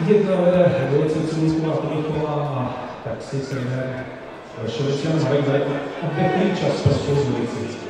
1 vede dvojice Cibulková Tomiková a taxi trenér Ševčan Marek dají obvyklý čas pro svou dvojici.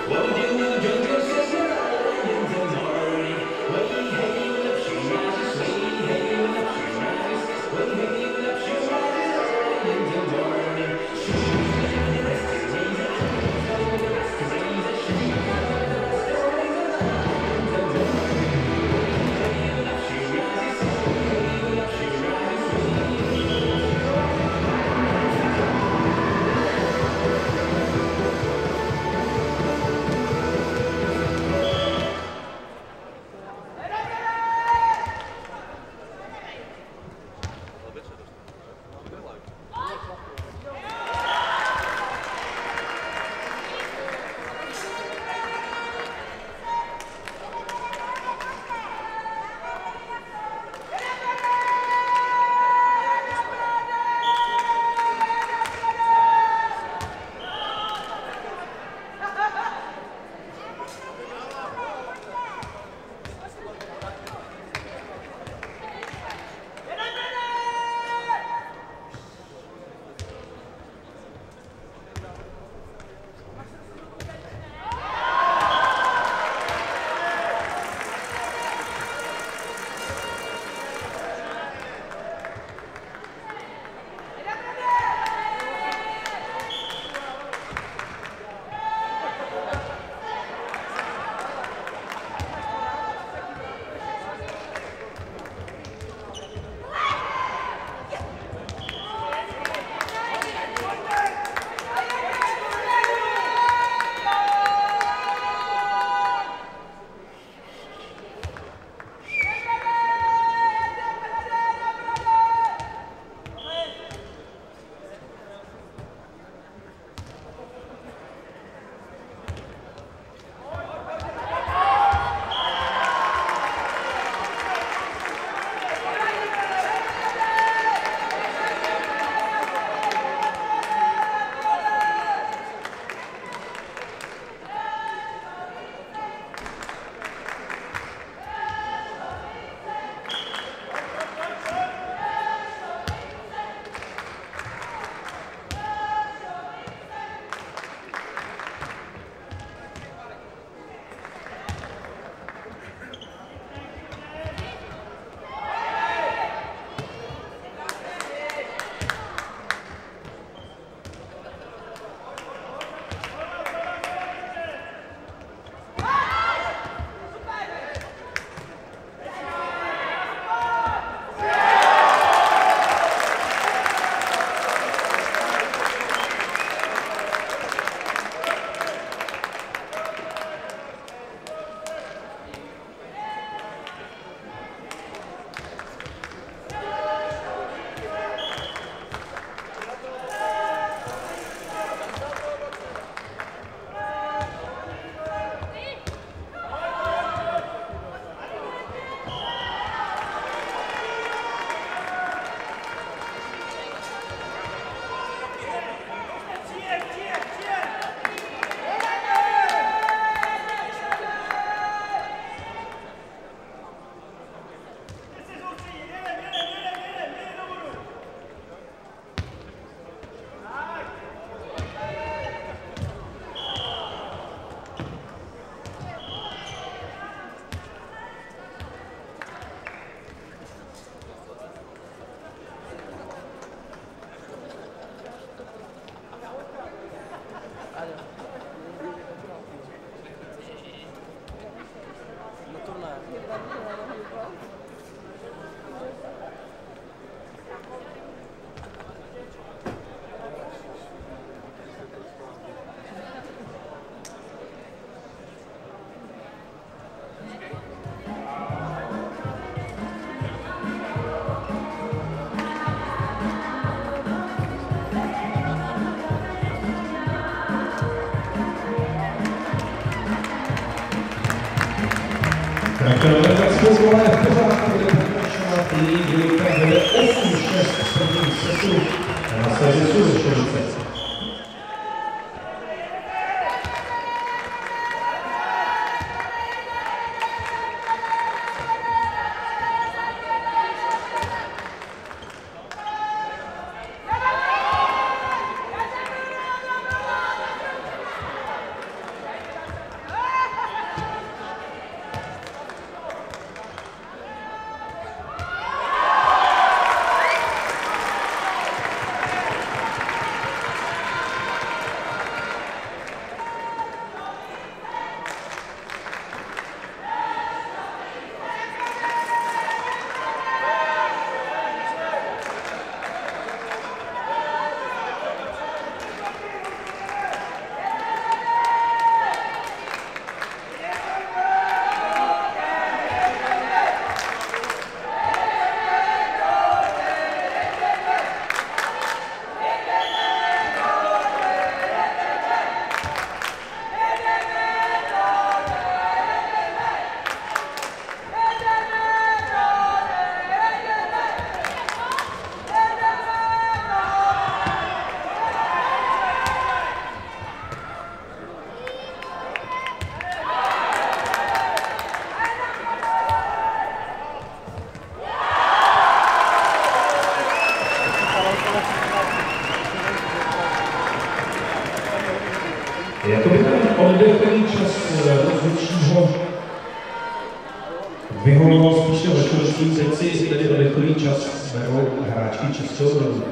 Tak zvolné v pořádku bude pokračovat i dvojka vede 8-6 v prvním setu na servisu ze Ševice. první čas berou hráčky Českého Brodu.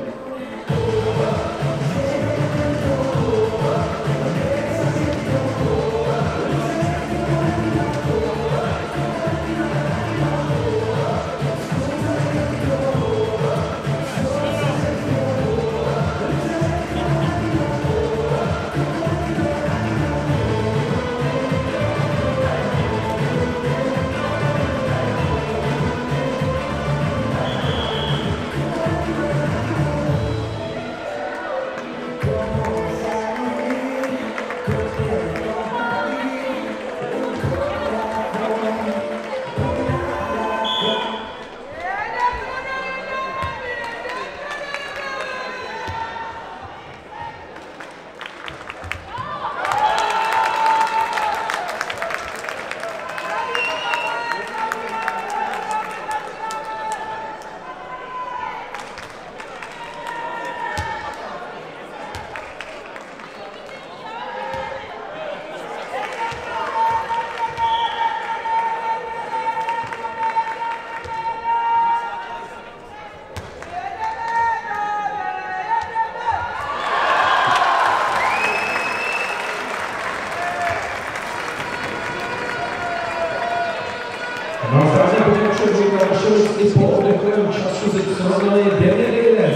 No a zase pokračuje dvojka Vršovic i po oddechovém času ze srovnali 9-1.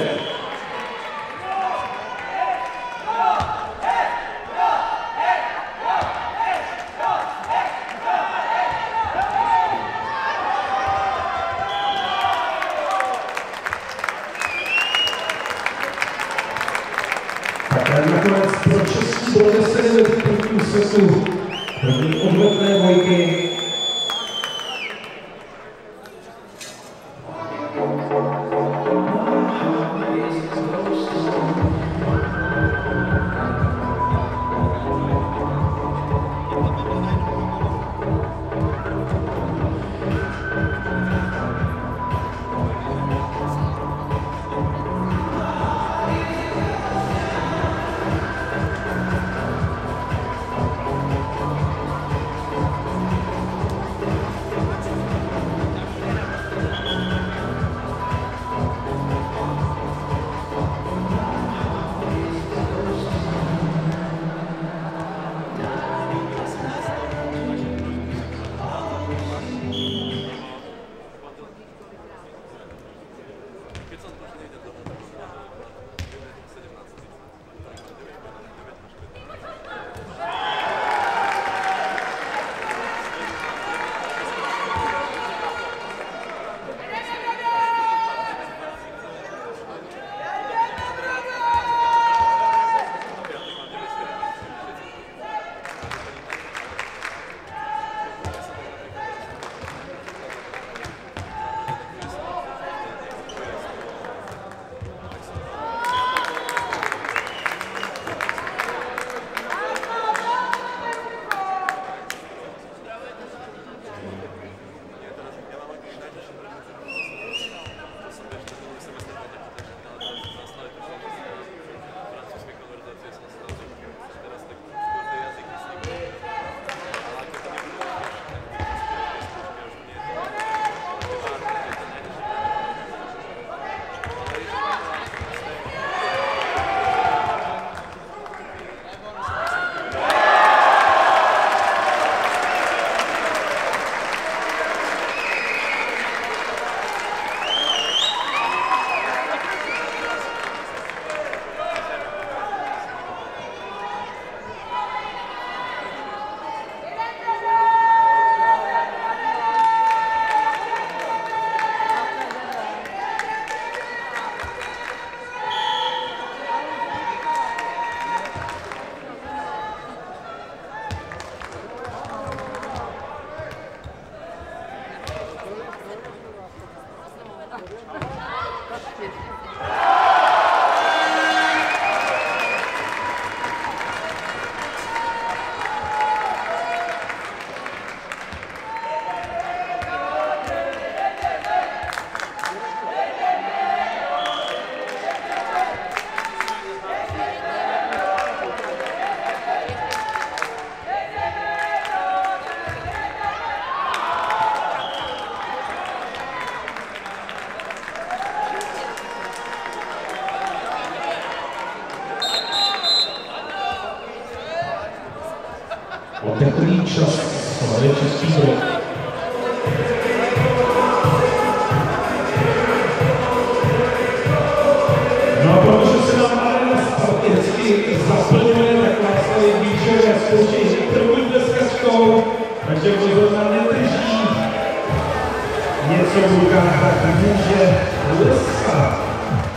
Tak nakonec pro Český Brod 10 v prvním setu. První odvetné dvojky. obvyklý čas slavy Český Brod. No a protože se nám arena Sparty hezky zaplňuje, tak vás tady výčeré zkoušejí první bleskačkou, takže pozor na nedrží něco v rukách, tak může bleskat.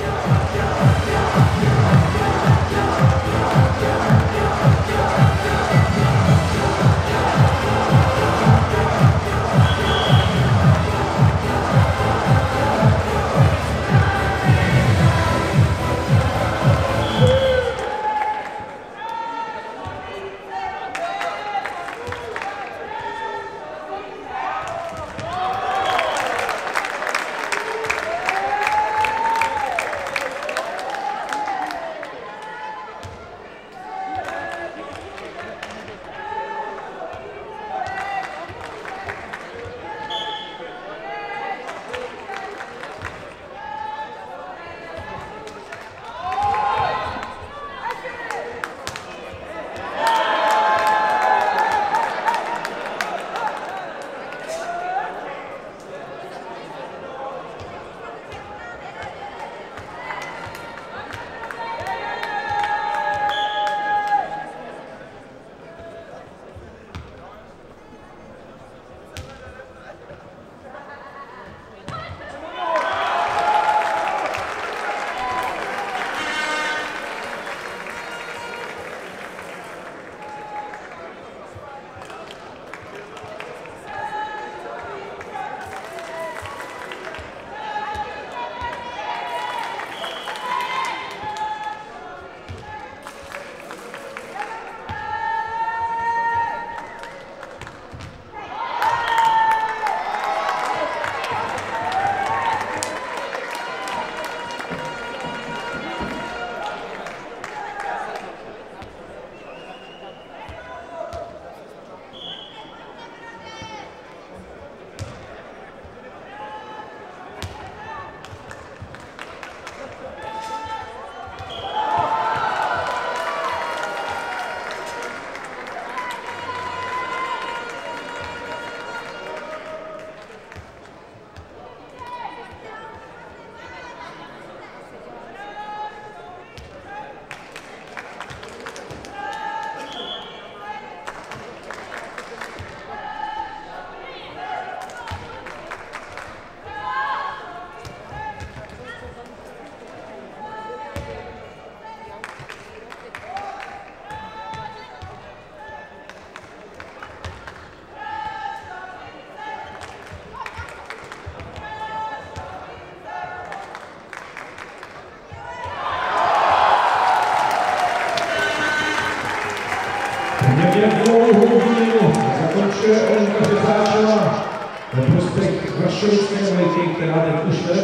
Zakončuje Olenka Řezáčová ve prospěch Vršovické dvojky, která teď už vede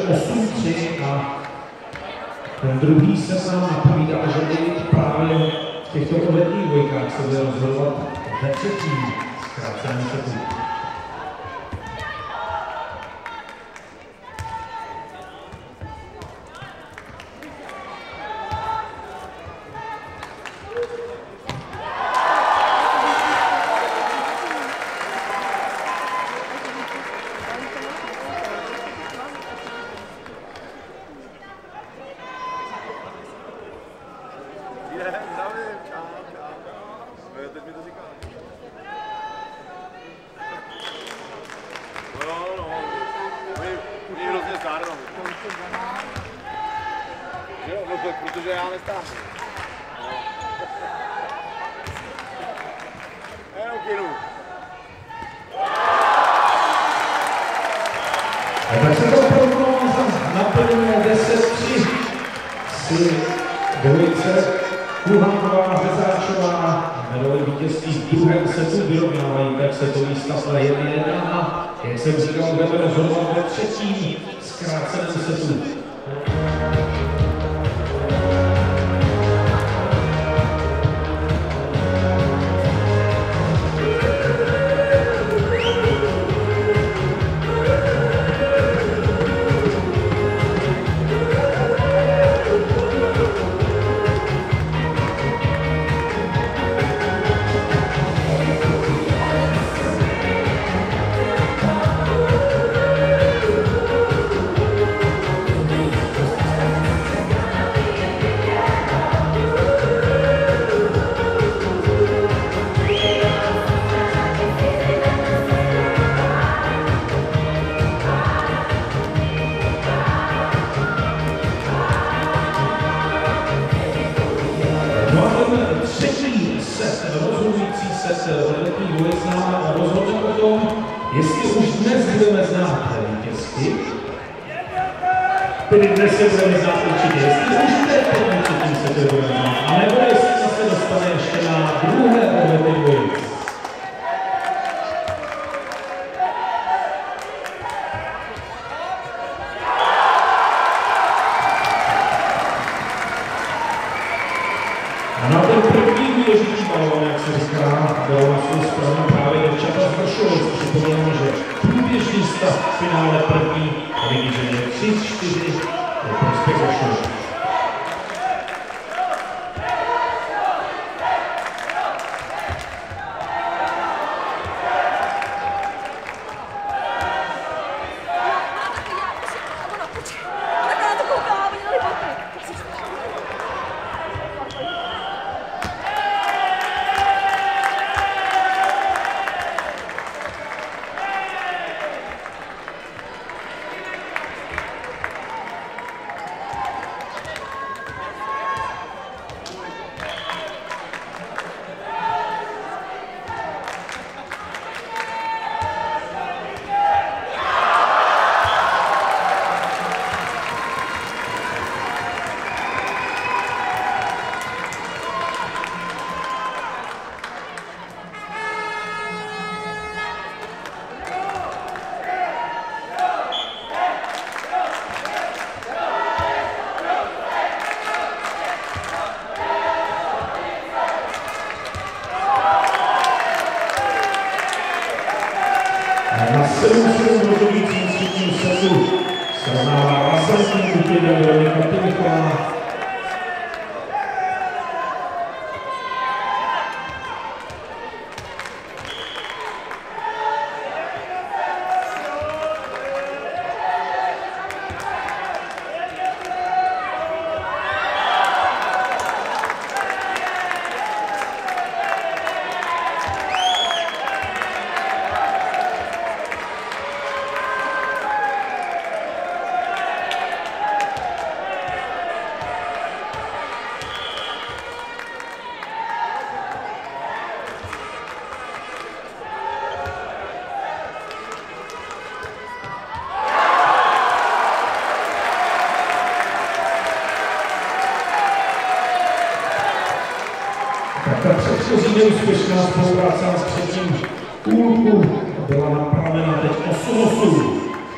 8-3 a ten druhý se nám napovídá, že by právě v těchto letních dvojkách se bude rozhodovat ve třetím zkráceném setu. Protože já nestáhnu. Jenom kinu. Tak se to prognóza naplňuje 10-3 si dvojice Kuhanková a Řezáčová. Medaili vítězství v druhém setu vyrovnávají tak setový stav na 1-1 a jak jsem říkal, budeme rozhodovat ve třetím zkráceném setu. vedletních dvojic nám rozhodne o tom, jestli už dnes budeme znát vítězky. Tedy dnes se budeme znát určitě, jestli už teď po tom třetím setu budeme znát, anebo jestli se dostane ještě na druhé odvety dvojic. A na ten první důležitý balón, jak se říká, bylo na svou stranu právě děvčata z Vršovic. Připomínám, že průběžný stav v finále první ligy žen je 3-4 ve prospěch Vršovic. Na 7-7 rozhodujícím třetím setu srovnává razantní útědem Veronika Timichová. Ta předchozí neúspěšná spolupráce s třetím půlku byla napravena teď 8-8.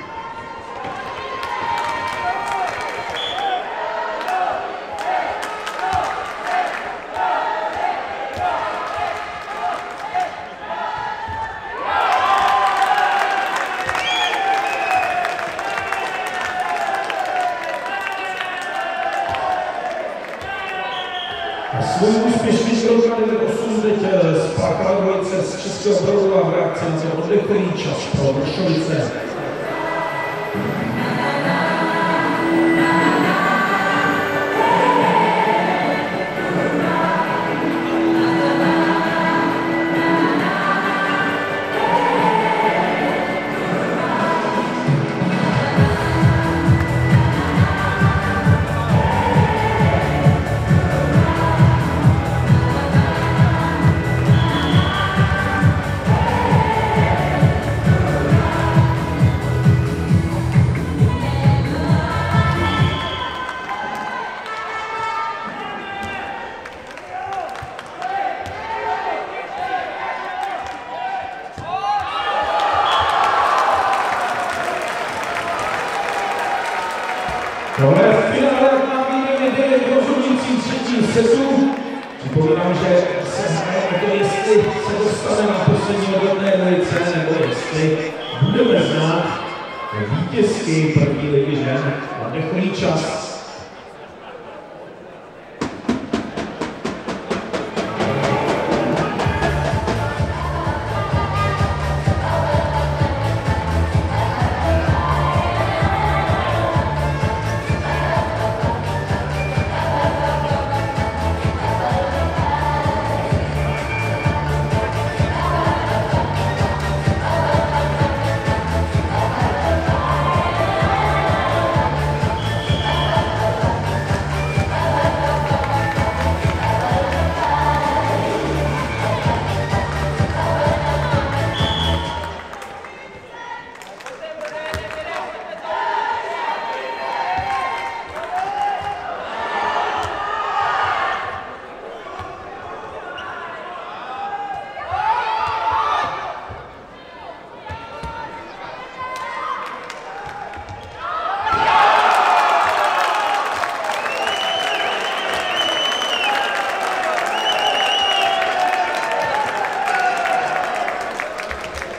Svůj úspěšný krok na 9-8 teď spáchala dvojice z Českého Brodu a v reakci na ten oddechový čas pro Vršovice. Tohle je v finále na výměně v rozhodujícím třetím setu. Připomínám, že se hraje o to, jestli se dostane na poslední odhodné dvojice, nebo jestli budeme znát vítězky první ligy žen. Oddechový čas.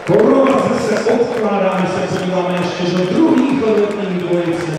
Koronace se odkládá, my se podíváme ještě do druhých odvetných dvojic.